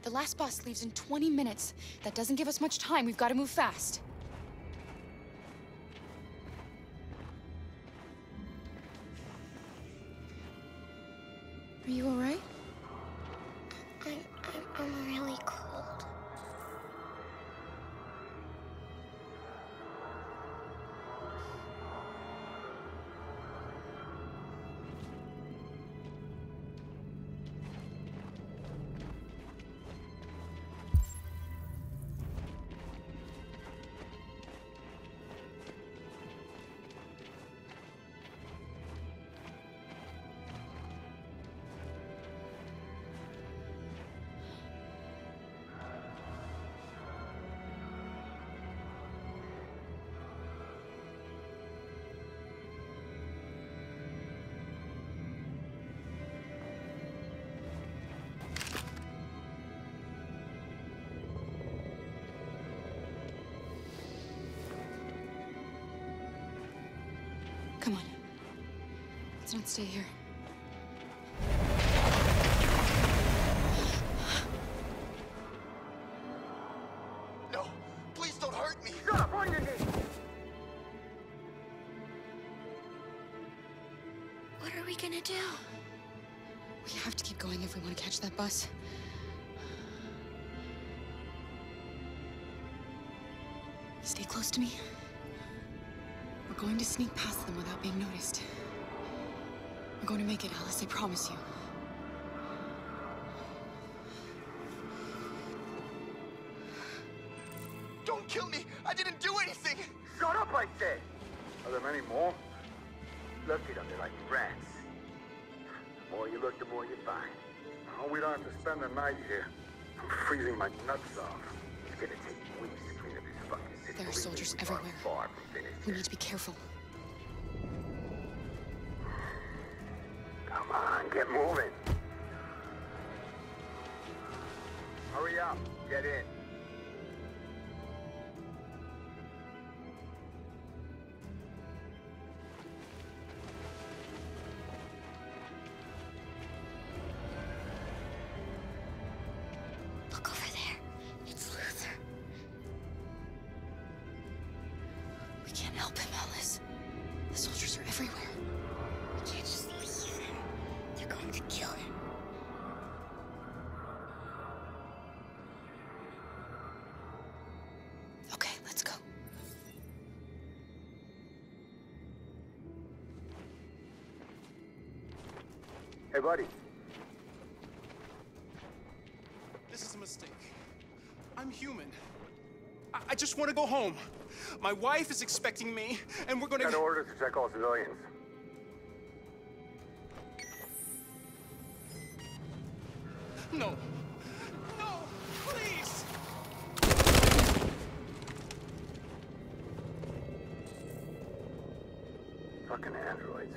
The last bus leaves in 20 minutes. That doesn't give us much time. We've got to move fast. Are you all right? I'm really cold. Come on. Let's not stay here. No, please don't hurt me. Shut up, on your knees. What are we gonna do? We have to keep going if we want to catch that bus. Stay close to me. We're going to sneak past them without being noticed. We're going to make it, Alice, I promise you. Don't kill me. I didn't do anything. Shut up, I said. Are there many more? Look at them, they're like rats. The more you look, the more you find. Oh, we don't have to spend the night here. I'm freezing my nuts off. It's gonna take weeks to clean up this fucking city. There are soldiers We everywhere. Far from finished We here. need to be careful. Come on, get moving. Hurry up, get in. Look over there. It's Luther. We can't help him, Alice. The soldiers are everywhere. We can't just leave him. They're going to kill him. Okay, let's go. Hey, buddy. This is a mistake. I'm human. I just want to go home. My wife is expecting me, and we're gonna... Got orders to check all civilians. No. No, please. Fucking androids.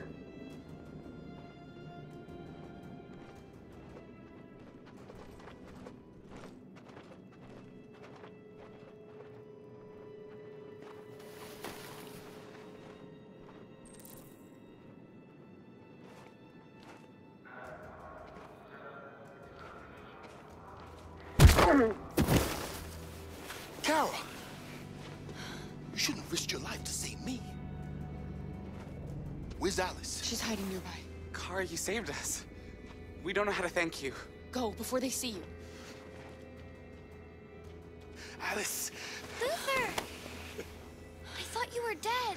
Carol, you shouldn't have risked your life to save me. Where's Alice? She's hiding nearby. Kara, you saved us. We don't know how to thank you. Go, before they see you. Alice. Luther! I thought you were dead.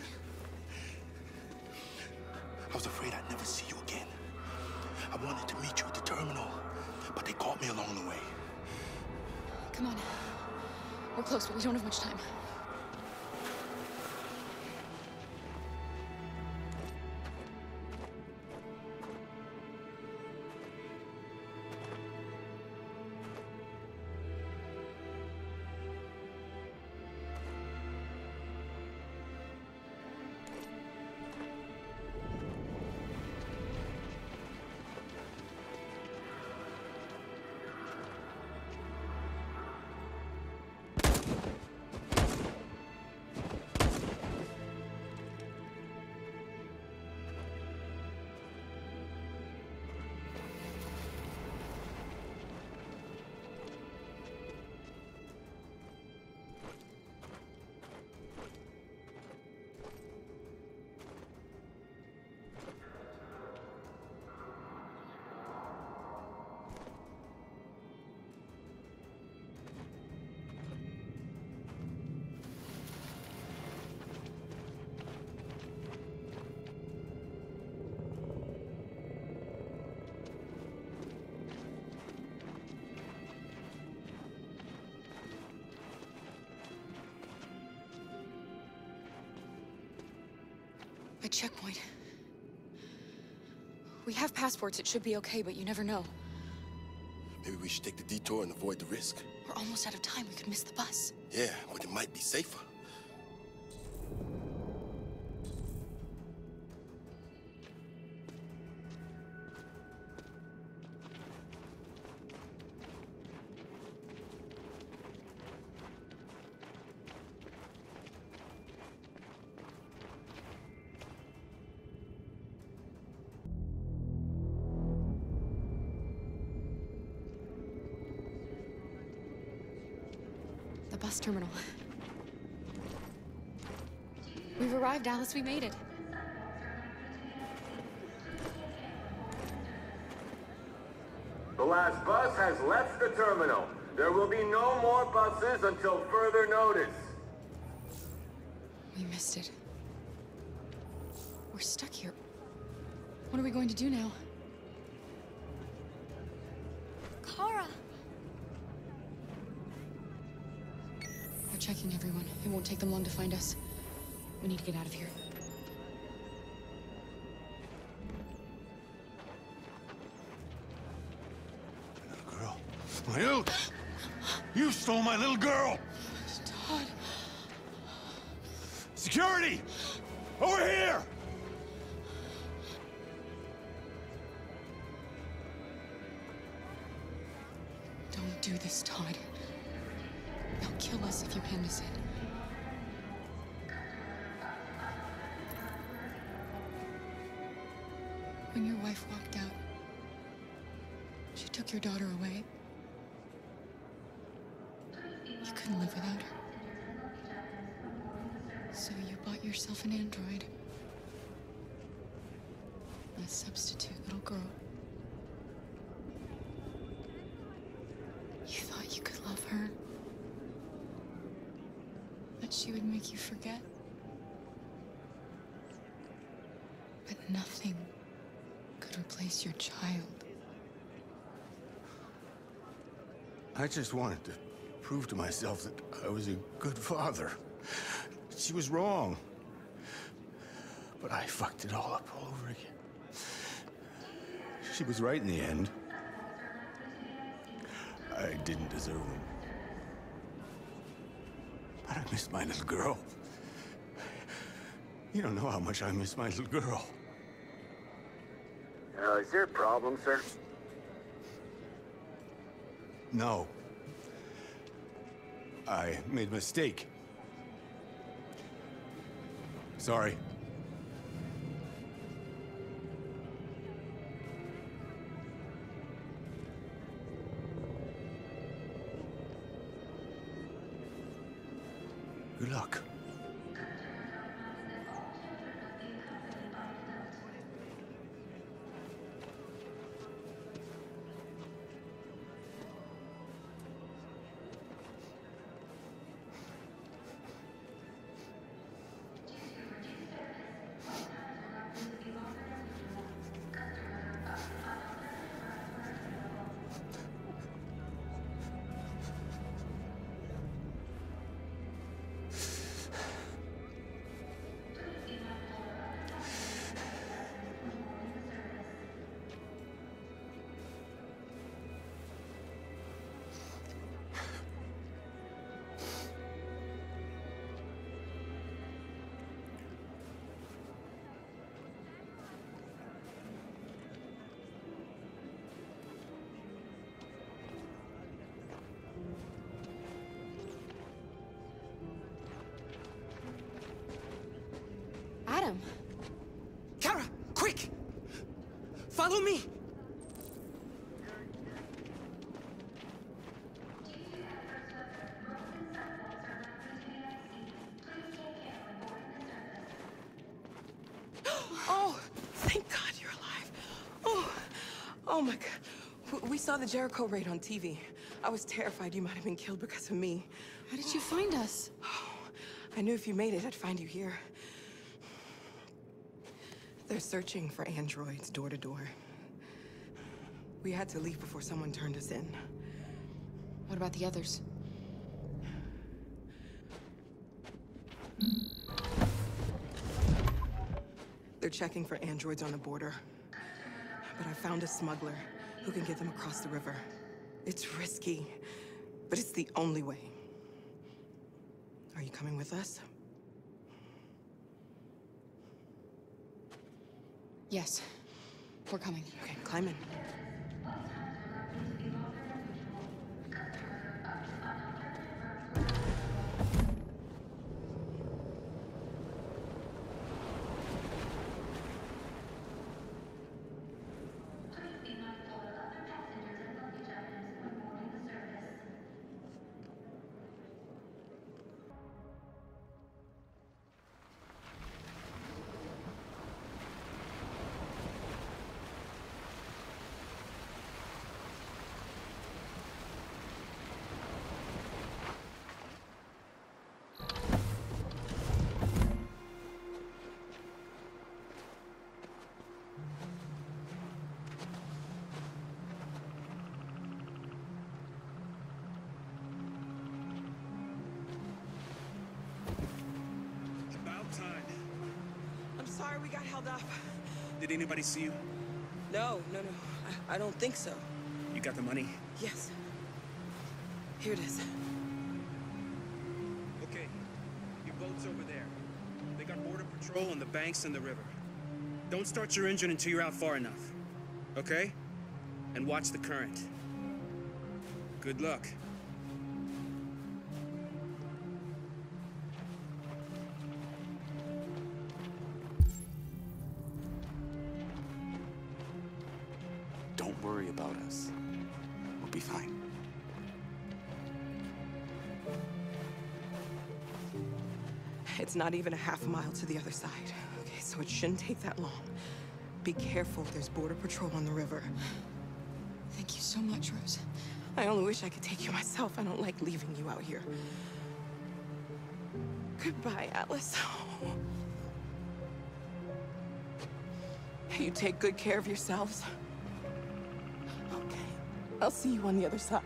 I was afraid I'd never see you again. I wanted to meet you at the terminal, but they caught me along the way. Come on. We're close, but we don't have much time. A checkpoint. We have passports, it should be okay, but you never know. Maybe we should take the detour and avoid the risk. We're almost out of time, we could miss the bus. Yeah, but it might be safer. The bus terminal. We've arrived, Alice. We made it. The last bus has left the terminal. There will be no more buses until further notice. We missed it. We're stuck here. What are we going to do now? Kara! They're checking everyone. It won't take them long to find us. We need to get out of here. Little girl. My little... You stole my little girl! Todd. Security! Over here! Don't do this, Todd. They'll kill us if you hand us in. When your wife walked out, she took your daughter away. You couldn't live without her. So you bought yourself an android. A substitute little girl. You thought you could love her. That she would make you forget. But nothing could replace your child. I just wanted to prove to myself that I was a good father. She was wrong. But I fucked it all up all over again. She was right in the end. I didn't deserve him. But I missed my little girl. You don't know how much I miss my little girl. Is there a problem, sir? No. I made a mistake. Sorry. Good luck. Adam. Kara, quick! Follow me! Oh, thank God you're alive. Oh my God. We saw the Jericho raid on TV. I was terrified you might have been killed because of me. How did you find us? I knew if you made it, I'd find you here. They're searching for androids door to door. We had to leave before someone turned us in. What about the others? They're checking for androids on the border. But I found a smuggler who can get them across the river. It's risky, but it's the only way. Are you coming with us? Yes. We're coming. Okay, climb in. Sorry we got held up. Did anybody see you? No. I don't think so. You got the money? Yes. Here it is. Okay. Your boat's over there. They got border patrol on the banks and the river. Don't start your engine until you're out far enough. Okay? And watch the current. Good luck. Don't worry about us. We'll be fine. It's not even a half mile to the other side. Okay, so it shouldn't take that long. Be careful, there's border patrol on the river. Thank you so much, Rose. I only wish I could take you myself. I don't like leaving you out here. Goodbye, Alice. You take good care of yourselves. Okay, I'll see you on the other side.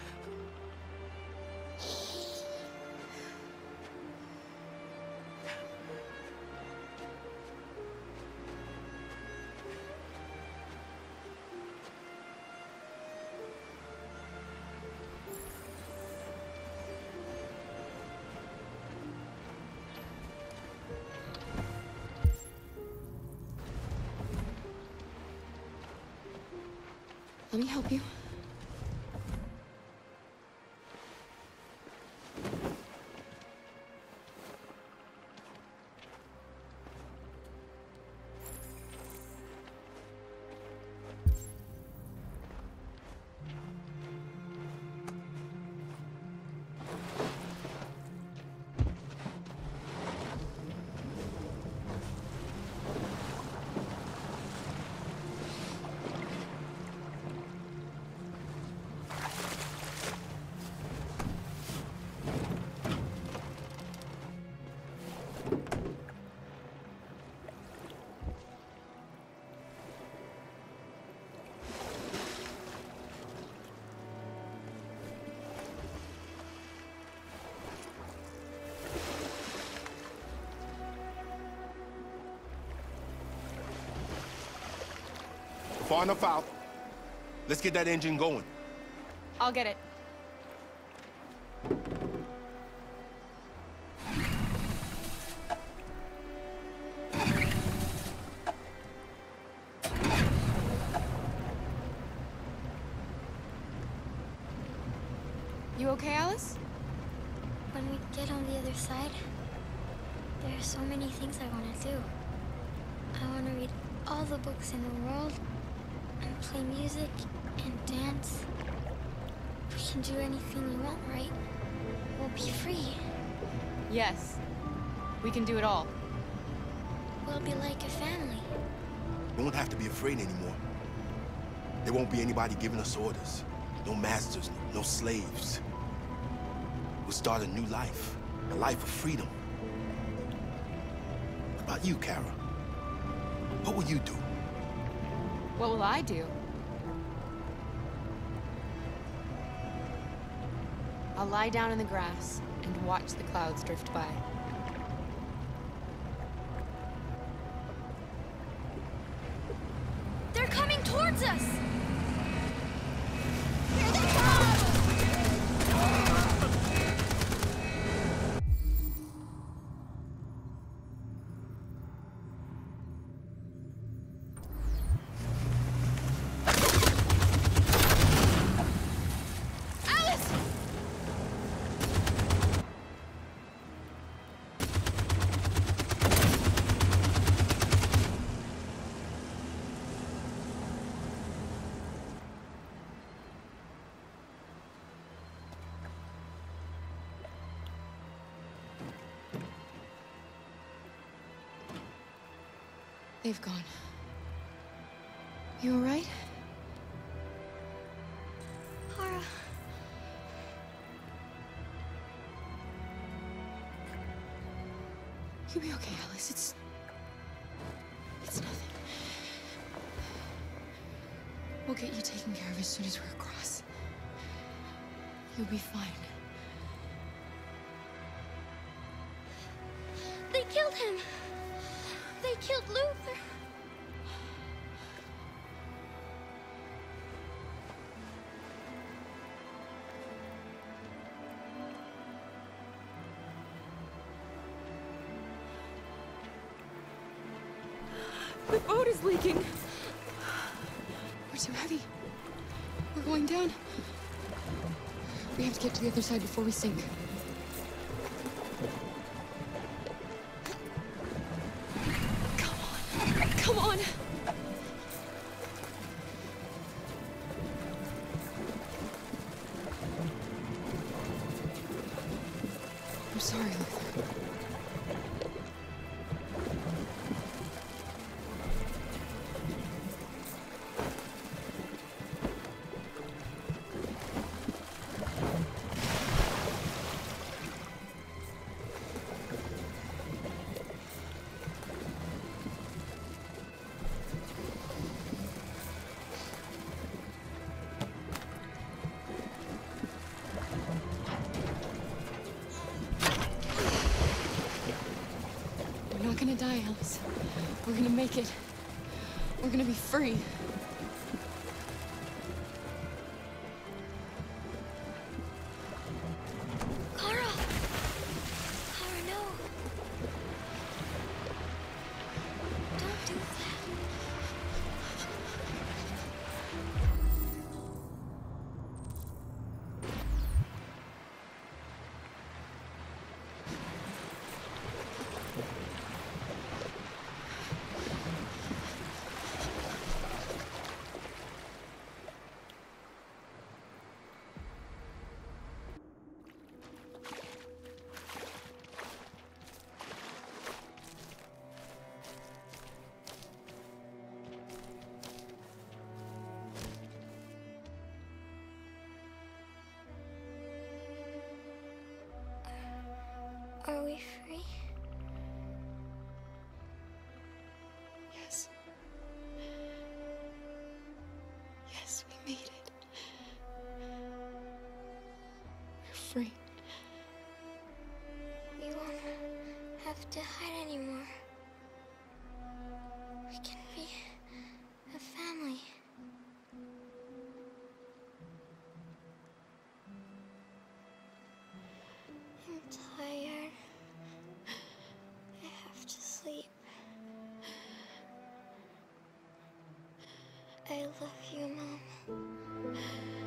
Let me help you. Far enough out. Let's get that engine going. I'll get it. You okay, Alice? When we get on the other side, there are so many things I want to do. I want to read all the books in the world, and play music, and dance. We can do anything we want, right? We'll be free. Yes. We can do it all. We'll be like a family. We won't have to be afraid anymore. There won't be anybody giving us orders. No masters, no slaves. We'll start a new life. A life of freedom. What about you, Kara? What will you do? What will I do? I'll lie down in the grass and watch the clouds drift by. towards us! Here they come! They've gone. You all right? Kara. You'll be okay, Alice. It's nothing. We'll get you taken care of as soon as we're across. You'll be fine. They killed him! They killed Luther! The boat is leaking. We're too heavy. We're going down. We have to get to the other side before we sink. Come on! I'm sorry, Luther. We're not gonna die, Alice. We're gonna make it. We're gonna be free. Kara! Kara, no! Don't do that. Are we free? Yes. Yes, we made it. We're free. We won't have to hide anymore. We can be a family. I'm tired. I have to sleep. I love you, Mom.